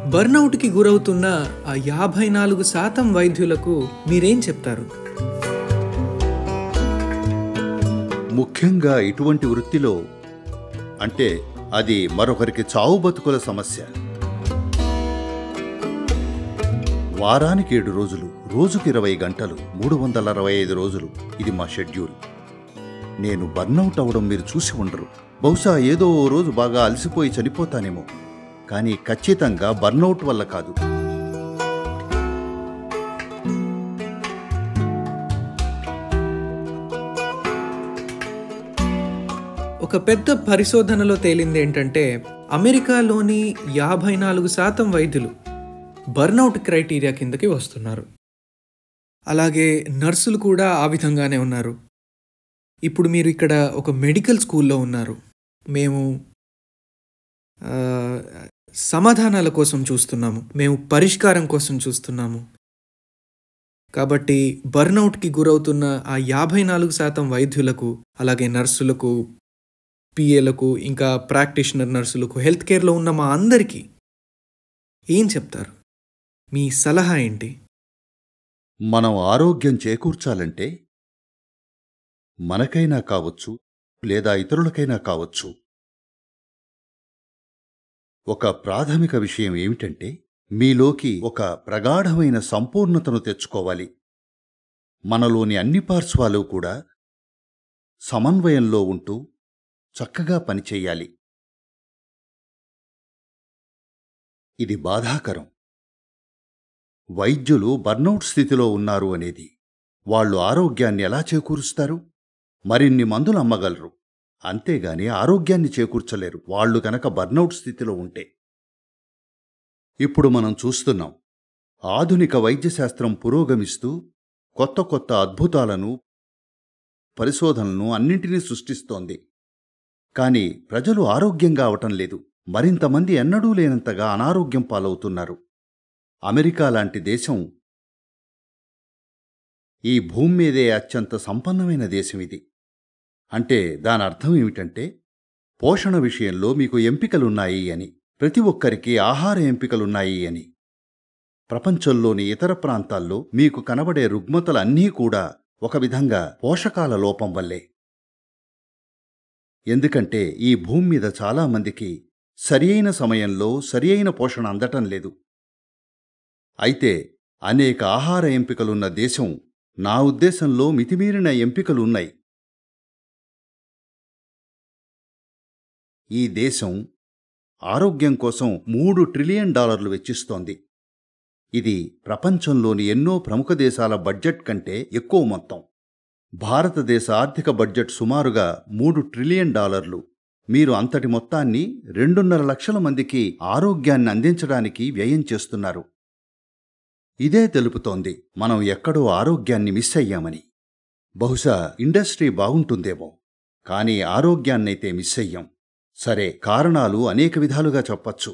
బర్నౌట్‌కి గురవుతున్న ఆ 54% వైద్యులకు మీరేం చెప్తారు? ముఖ్యంగా ఇటువంటి వృత్తిలో అంటే అది మరొకరికి చావు బతుకుల సమస్య. వారానికి 7 రోజులు, రోజుకు 20 గంటలు, 365 రోజులు ఇది మా షెడ్యూల్. నేను బర్నౌట్ అవడం మీరు చూసి ఉండరు. బహుశా ఏదో ఓ రోజు బాగా అలసిపోయి చనిపోతానేమో, కానీ ఖచ్చితంగా బర్నౌట్ వల్ల కాదు. ఒక పెద్ద పరిశోధనలో తేలింది ఏంటంటే, అమెరికాలోని 54% వైద్యులు బర్నౌట్ క్రైటీరియా కిందకి వస్తున్నారు. అలాగే నర్సులు కూడా ఆ విధంగానే ఉన్నారు. ఇప్పుడు మీరు ఇక్కడ ఒక మెడికల్ స్కూల్లో ఉన్నారు. మేము సమాధానాల కోసం చూస్తున్నాము, మేము పరిష్కారం కోసం చూస్తున్నాము. కాబట్టి బర్నౌట్‌కి గురవుతున్న ఆ 54% వైద్యులకు, అలాగే నర్సులకు, పిఏలకు, ఇంకా ప్రాక్టీషనర్ నర్సులకు, హెల్త్ కేర్లో ఉన్న మా అందరికీ ఏం చెప్తారు? మీ సలహా ఏంటి? మనం ఆరోగ్యం చేకూర్చాలంటే మనకైనా కావచ్చు, లేదా ఇతరులకైనా కావచ్చు, ఒక ప్రాథమిక విషయం ఏమిటంటే మీలోకి ఒక ప్రగాఢమైన సంపూర్ణతను తెచ్చుకోవాలి. మనలోని అన్ని పార్శ్వాలు కూడా సమన్వయంలో ఉంటూ చక్కగా పనిచేయాలి. ఇది బాధాకరం. వైద్యులు బర్నౌట్ స్థితిలో ఉన్నారు అనేది. వాళ్ళు ఆరోగ్యాన్ని ఎలా చేకూరుస్తారు? మరిన్ని మందులు అమ్మగలరు, అంతేగాని ఆరోగ్యాన్ని చేకూర్చలేరు వాళ్ళు గనక బర్నౌట్ స్థితిలో ఉంటే. ఇప్పుడు మనం చూస్తున్నాం, ఆధునిక వైద్యశాస్త్రం పురోగమిస్తూ కొత్త కొత్త అద్భుతాలను, పరిశోధనలను అన్నింటినీ సృష్టిస్తోంది. కానీ ప్రజలు ఆరోగ్యంగా అవటం లేదు. మరింతమంది ఎన్నడూ లేనంతగా అనారోగ్యం పాలవుతున్నారు. అమెరికా లాంటి దేశం ఈ భూమి మీదే అత్యంత సంపన్నమైన దేశం ఇది. అంటే దాని అర్థం ఏమిటంటే పోషణ విషయంలో మీకు ఎంపికలున్నాయి అని, ప్రతి ఒక్కరికి ఆహార ఎంపికలున్నాయి అని. ప్రపంచంలోని ఇతర ప్రాంతాల్లో మీకు కనబడే రుగ్మతలన్నీ కూడా ఒక విధంగా పోషకాల లోపం వల్లే. ఎందుకంటే ఈ భూమి మీద చాలామందికి సరియైన సమయంలో సరియైన పోషణ అందటం లేదు. అయితే అనేక ఆహార ఎంపికలున్న దేశం, నా ఉద్దేశంలో మితిమీరిన ఎంపికలున్నాయి. ఈ దేశం ఆరోగ్యం కోసం $3 ట్రిలియన్ వెచ్చిస్తోంది. ఇది ప్రపంచంలోని ఎన్నో ప్రముఖ దేశాల బడ్జెట్ కంటే ఎక్కువ మొత్తం. భారతదేశ ఆర్థిక బడ్జెట్ సుమారుగా $3 ట్రిలియన్. మీరు అంతటి మొత్తాన్ని 2.5 లక్షల మందికి ఆరోగ్యాన్ని అందించడానికి వ్యయం చేస్తున్నారు. ఇదే తెలుపుతోంది మనం ఎక్కడో ఆరోగ్యాన్ని మిస్ అయ్యామని. బహుశా ఇండస్ట్రీ బాగుంటుందేమో, కానీ ఆరోగ్యాన్నైతే మిస్ అయ్యాం. సరే, కారణాలు అనేక విధాలుగా చెప్పచ్చు.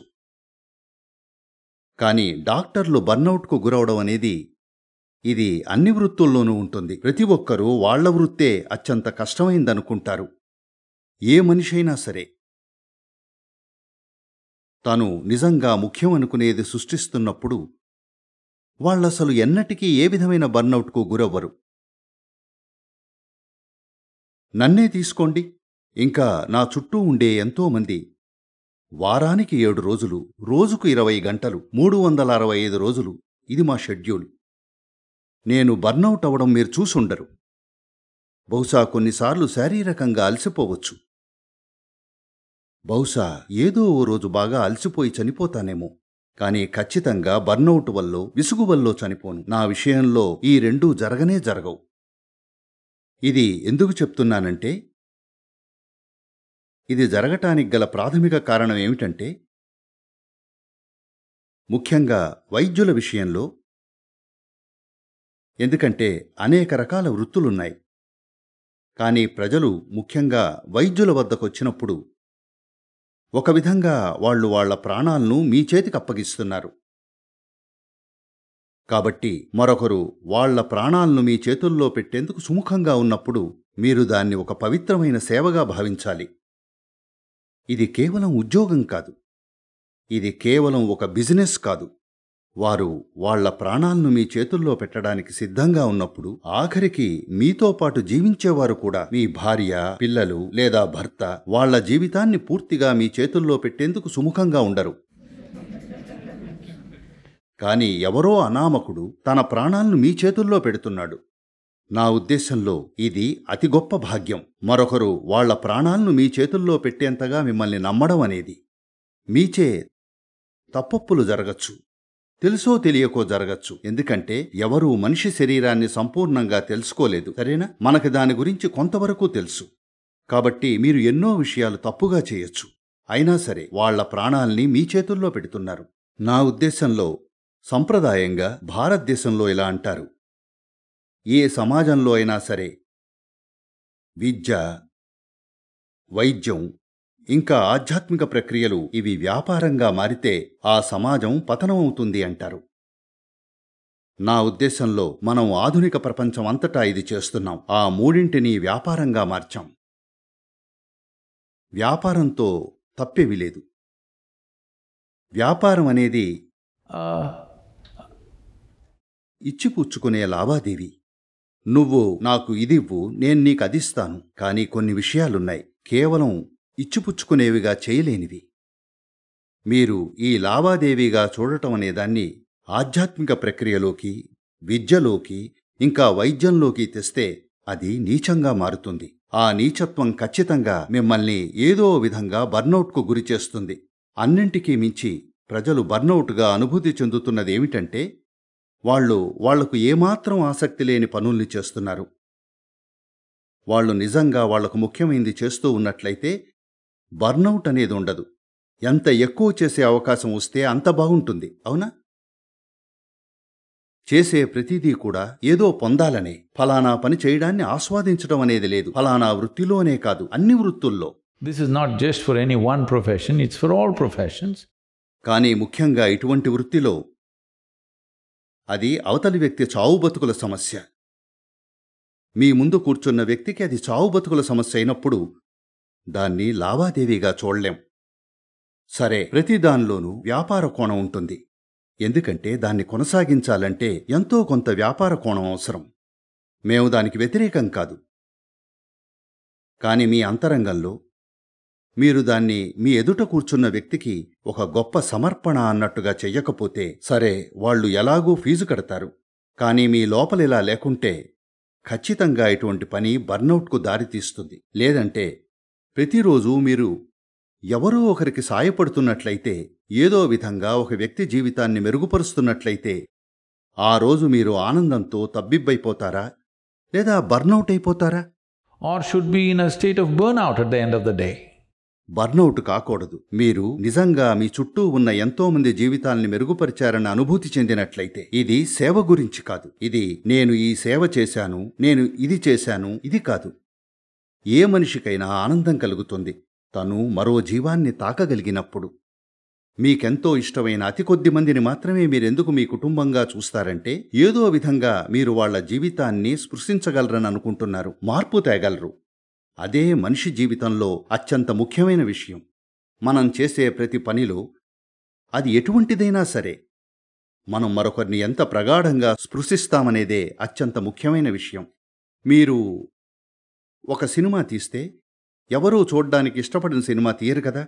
కానీ డాక్టర్లు బర్నౌట్కు గురవడం అనేది ఇది అన్ని వృత్తుల్లోనూ ఉంటుంది. ప్రతి ఒక్కరూ వాళ్ల వృత్తే అత్యంత కష్టమైందనుకుంటారు. ఏ మనిషైనా సరే తను నిజంగా ముఖ్యం అనుకునేది సృష్టిస్తున్నప్పుడు వాళ్ళసలు ఎన్నటికీ ఏ విధమైన బర్నౌట్కు గురవ్వరు. నన్నే తీసుకోండి, ఇంకా నా చుట్టూ ఉండే ఎంతోమంది వారానికి 7 రోజులు, రోజుకు 20 గంటలు, 365 రోజులు ఇది మా షెడ్యూల్. నేను బర్నౌట్ అవడం మీరు చూసుండరు. బహుశా కొన్నిసార్లు శారీరకంగా అలసిపోవచ్చు. బహుశా ఏదో ఓ రోజు బాగా అలసిపోయి చనిపోతానేమో, కానీ ఖచ్చితంగా బర్నౌట్ వల్లో, విసుగు వల్లో చనిపోను. నా విషయంలో ఈ రెండూ జరగనే జరగవు. ఇది ఎందుకు చెప్తున్నానంటే, ఇది జరగటానికి గల ప్రాథమిక కారణం ఏమిటంటే, ముఖ్యంగా వైద్యుల విషయంలో. ఎందుకంటే అనేక రకాల వృత్తులున్నాయి. కానీ ప్రజలు ముఖ్యంగా వైద్యుల వద్దకొచ్చినప్పుడు ఒక విధంగా వాళ్ళు వాళ్ల ప్రాణాలను మీ చేతికి అప్పగిస్తున్నారు. కాబట్టి మరొకరు వాళ్ల ప్రాణాలను మీ చేతుల్లో పెట్టేందుకు సుముఖంగా ఉన్నప్పుడు మీరు దాన్ని ఒక పవిత్రమైన సేవగా భావించాలి. ఇది కేవలం ఉద్యోగం కాదు, ఇది కేవలం ఒక బిజినెస్ కాదు. వారు వాళ్ళ ప్రాణాలను మీ చేతుల్లో పెట్టడానికి సిద్ధంగా ఉన్నప్పుడు ఆఖరికి మీతో పాటు జీవించేవారు కూడా, మీ భార్య, పిల్లలు లేదా భర్త, వాళ్ళ జీవితాన్ని పూర్తిగా మీ చేతుల్లో పెట్టేందుకు సుముఖంగా ఉండరు. కానీ ఎవరో అనామకుడు తన ప్రాణాలను మీ చేతుల్లో పెడుతున్నాడు. నా ఉద్దేశంలో ఇది అతి గొప్ప భాగ్యం. మరొకరు వాళ్ల ప్రాణాలను మీ చేతుల్లో పెట్టేంతగా మిమ్మల్ని నమ్మడం అనేది. మీచే తప్పొప్పులు జరగచ్చు, తెలుసో తెలియకో జరగచ్చు. ఎందుకంటే ఎవరూ మనిషి శరీరాన్ని సంపూర్ణంగా తెలుసుకోలేదు, సరేనా? మనకి దాని గురించి కొంతవరకు తెలుసు. కాబట్టి మీరు ఎన్నో విషయాలు తప్పుగా చేయొచ్చు. అయినా సరే వాళ్ల ప్రాణాల్ని మీ చేతుల్లో పెడుతున్నారు. నా ఉద్దేశంలో సంప్రదాయంగా భారతదేశంలో ఇలా అంటారు: ఏ సమాజంలో అయినా సరే విద్య, వైద్యం ఇంకా ఆధ్యాత్మిక ప్రక్రియలు ఇవి వ్యాపారంగా మారితే ఆ సమాజం పతనమవుతుంది అంటారు. నా ఉద్దేశంలో మనం ఆధునిక ప్రపంచం అంతటా ఇది చేస్తున్నాం. ఆ మూడింటిని వ్యాపారంగా మార్చాం. వ్యాపారంతో తప్పేమీ లేదు. వ్యాపారం అనేది ఇచ్చిపుచ్చుకునే లావాదేవీ. నువ్వు నాకు ఇదివ్వు, నేను నీకు అదిస్తాను. కానీ కొన్ని విషయాలున్నాయి కేవలం ఇచ్చిపుచ్చుకునేవిగా చేయలేనివి. మీరు ఈ లావాదేవీగా చూడటం అనేదాన్ని ఆధ్యాత్మిక ప్రక్రియలోకి, విద్యలోకి, ఇంకా వైద్యంలోకి తెస్తే అది నీచంగా మారుతుంది. ఆ నీచత్వం ఖచ్చితంగా మిమ్మల్ని ఏదో విధంగా బర్నౌట్కు గురిచేస్తుంది. అన్నింటికీ మించి ప్రజలు బర్నౌట్గా అనుభూతి చెందుతున్నదేమిటంటే, వాళ్లకు ఏమాత్రం ఆసక్తి లేని పనుల్ని చేస్తున్నారు. వాళ్ళు నిజంగా వాళ్లకు ముఖ్యమైంది చేస్తూ ఉన్నట్లయితే బర్నౌట్ అనేది ఉండదు. ఎంత ఎక్కువ చేసే అవకాశం వస్తే అంత బాగుంటుంది, అవునా? చేసే ప్రతిదీ కూడా ఏదో పొందాలనే, ఫలానా పని చేయడాన్ని ఆస్వాదించడం అనేది లేదు. ఫలానా వృత్తిలోనే కాదు, అన్ని వృత్తుల్లో. This is not just for any one profession, it's for all professions. కానీ ముఖ్యంగా ఇటువంటి వృత్తిలో అది అవతలి వ్యక్తి చావు బతుకుల సమస్య. మీ ముందు కూర్చున్న వ్యక్తికి అది చావు బతుకుల సమస్య అయినప్పుడు దాన్ని లావాదేవీగా చూడలేం. సరే, ప్రతి దానిలోనూ వ్యాపార కోణం ఉంటుంది. ఎందుకంటే దాన్ని కొనసాగించాలంటే ఎంతో కొంత వ్యాపార కోణం అవసరం. మేము దానికి వ్యతిరేకం కాదు. కానీ మీ అంతరంగంలో మీరు దాన్ని మీ ఎదుట కూర్చున్న వ్యక్తికి ఒక గొప్ప సమర్పణ అన్నట్టుగా చెయ్యకపోతే, సరే వాళ్ళు ఎలాగూ ఫీజు కడతారు. కానీ మీ లోపలిలా లేకుంటే ఖచ్చితంగా ఇటువంటి పని బర్నౌట్కు దారితీస్తుంది. లేదంటే ప్రతిరోజు మీరు ఎవరో ఒకరికి సాయపడుతున్నట్లయితే, ఏదో విధంగా ఒక వ్యక్తి జీవితాన్ని మెరుగుపరుస్తున్నట్లయితే, ఆ రోజు మీరు ఆనందంతో తబ్బిబ్బైపోతారా లేదా బర్నౌట్ అయిపోతారా? Or should be in a state of burnout at the end of the day. Burnout కాకూడదు. మీరు నిజంగా మీ చుట్టూ ఉన్న ఎంతోమంది జీవితాల్ని మెరుగుపరిచారన్న అనుభూతి చెందినట్లయితే, ఇది సేవ గురించి కాదు. ఇది నేను ఈ సేవ చేశాను, నేను ఇది చేశాను, ఇది కాదు. ఏ మనిషికైనా ఆనందం కలుగుతుంది తను మరో జీవాన్ని తాకగలిగినప్పుడు. మీకెంతో ఇష్టమైన అతి కొద్ది మందిని మాత్రమే మీరెందుకు మీ కుటుంబంగా చూస్తారంటే, ఏదో విధంగా మీరు వాళ్ల జీవితాన్ని స్పృశించగలరని అనుకుంటున్నారు, మార్పు తేగలరు. అదే మనిషి జీవితంలో అత్యంత ముఖ్యమైన విషయం. మనం చేసే ప్రతి పనిలో, అది ఎటువంటిదైనా సరే, మనం మరొకరిని ఎంత ప్రగాఢంగా స్పృశిస్తామనేదే అత్యంత ముఖ్యమైన విషయం. మీరు ఒక సినిమా తీస్తే ఎవరూ చూడ్డానికి ఇష్టపడిన సినిమా తీయరు కదా.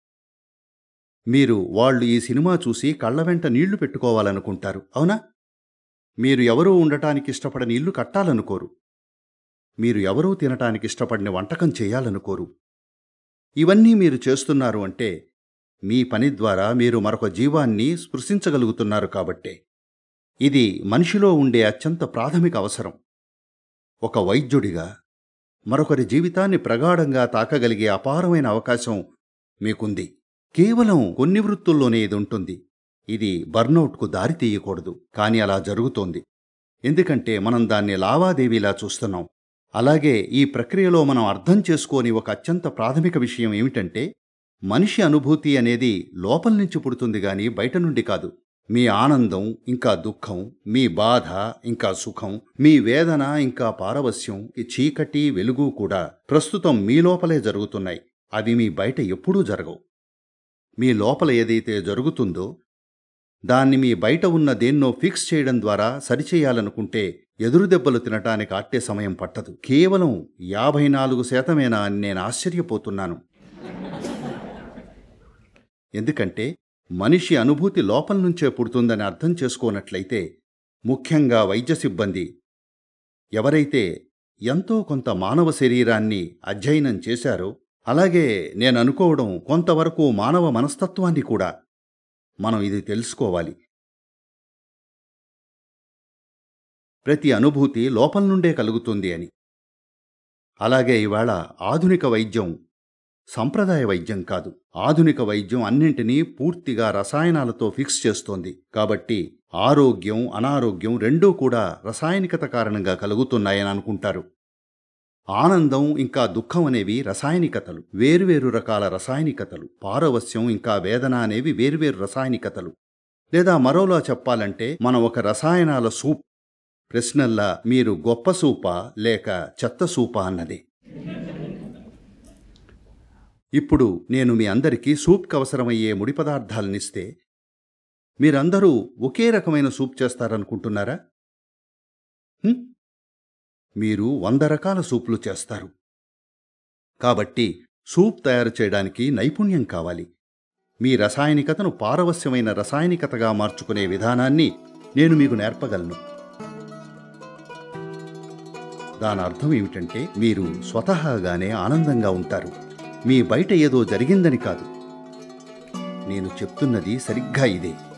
మీరు వాళ్ళు ఈ సినిమా చూసి కళ్ళ వెంట నీళ్లు పెట్టుకోవాలనుకుంటారు, అవునా? మీరు ఎవరూ ఉండటానికి ఇష్టపడని ఇల్లు కట్టాలనుకోరు. మీరు ఎవరూ తినటానికి ఇష్టపడిన వంటకం చేయాలనుకోరు. ఇవన్నీ మీరు చేస్తున్నారు అంటే మీ పని ద్వారా మీరు మరొక జీవాన్ని స్పృశించగలుగుతున్నారు కాబట్టే. ఇది మనిషిలో ఉండే అత్యంత ప్రాథమిక అవసరం. ఒక వైద్యుడిగా మరొకరి జీవితాన్ని ప్రగాఢంగా తాకగలిగే అపారమైన అవకాశం మీకుంది. కేవలం కొన్ని వృత్తుల్లోనే ఇది ఉంటుంది. ఇది బర్నౌట్కు దారి తీయకూడదు, కానీ అలా జరుగుతోంది. ఎందుకంటే మనం దాన్ని లావాదేవీలా చూస్తున్నాం. అలాగే ఈ ప్రక్రియలో మనం అర్థం చేసుకోని ఒక అత్యంత ప్రాథమిక విషయం ఏమిటంటే, మనిషి అనుభూతి అనేది లోపల నుంచి పుడుతుంది గాని బయట నుండి కాదు. మీ ఆనందం ఇంకా దుఃఖం, మీ బాధ ఇంకా సుఖం, మీ వేదన ఇంకా పారవస్యం, ఈ చీకటి వెలుగు కూడా ప్రస్తుతం మీ లోపలే జరుగుతున్నాయి. అవి మీ బయట ఎప్పుడూ జరగవు. మీ లోపల ఏదైతే జరుగుతుందో దాన్ని మీ బయట ఉన్న దేన్నో ఫిక్స్ చేయడం ద్వారా సరిచేయాలనుకుంటే ఎదురు దెబ్బలు తినటానికి అట్టే సమయం పట్టదు. కేవలం 54% అని నేను ఆశ్చర్యపోతున్నాను. ఎందుకంటే మనిషి అనుభూతి లోపల నుంచే పుడుతుందని అర్థం చేసుకోనట్లయితే, ముఖ్యంగా వైద్య సిబ్బంది ఎవరైతే ఎంతో కొంత మానవ శరీరాన్ని అధ్యయనం చేశారో, అలాగే నేను అనుకోవడం కొంతవరకు మానవ మనస్తత్వాన్ని కూడా మనం ఇది తెలుసుకోవాలి. ప్రతి అనుభూతి లోపల నుండే కలుగుతుంది అని. అలాగే ఇవాళ ఆధునిక వైద్యం సంప్రదాయ వైద్యం కాదు. ఆధునిక వైద్యం అన్నింటినీ పూర్తిగా రసాయనాలతో ఫిక్స్ చేస్తోంది. కాబట్టి ఆరోగ్యం, అనారోగ్యం రెండూ కూడా రసాయనికత కారణంగా కలుగుతున్నాయని అనుకుంటారు. ఆనందం ఇంకా దుఃఖం అనేవి రసాయనికతలు, వేరువేరు రకాల రసాయనికతలు. పారవస్యం ఇంకా వేదన అనేవి వేరువేరు రసాయనికతలు. లేదా మరోలా చెప్పాలంటే మనం ఒక రసాయనాల సూప్. ప్రశ్నల్లా మీరు గొప్ప సూపా లేక చెత్త సూపా అన్నది. ఇప్పుడు నేను మీ అందరికీ సూప్కి అవసరమయ్యే ముడి పదార్థాలనిస్తే మీరందరూ ఒకే రకమైన సూప్ చేస్తారనుకుంటున్నారా? మీరు 100 రకాల సూపులు చేస్తారు. కాబట్టి సూప్ తయారు చేయడానికి నైపుణ్యం కావాలి. మీ రసాయనికతను పారవస్యమైన రసాయనికతగా మార్చుకునే విధానాన్ని నేను మీకు నేర్పగలను. దాని అర్థం ఏమిటంటే మీరు స్వతహాగానే ఆనందంగా ఉంటారు. మీ బయట ఏదో జరిగిందని కాదు. నేను చెప్తున్నది సరిగ్గా ఇదే.